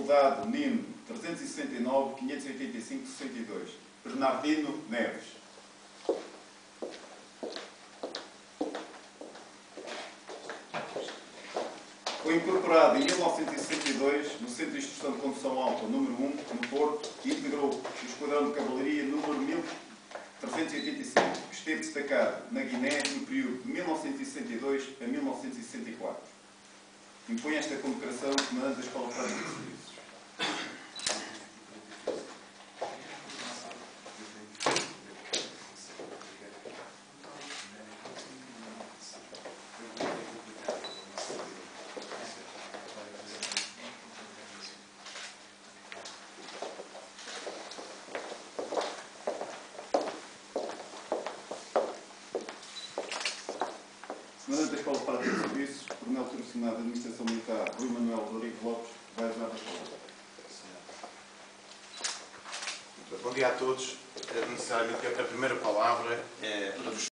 Soldado NIN 369-585-62. Bernardino Neves. Foi incorporado em 1962 no Centro de Instrução de Condução Alta número 1, no Porto, e integrou o Esquadrão de Cavalaria número 1385, que esteve destacado na Guiné no período de 1962 a 1964. Impõe esta condecoração o Comandante da Escola Prática de Serviços. Comandante da Escola Prática de Serviços, Coronel Terceiro da Administração Militar, Rui Manuel Rodrigues Lopes, vai usar a palavra. Bom dia a todos. Necessariamente a primeira palavra é para vos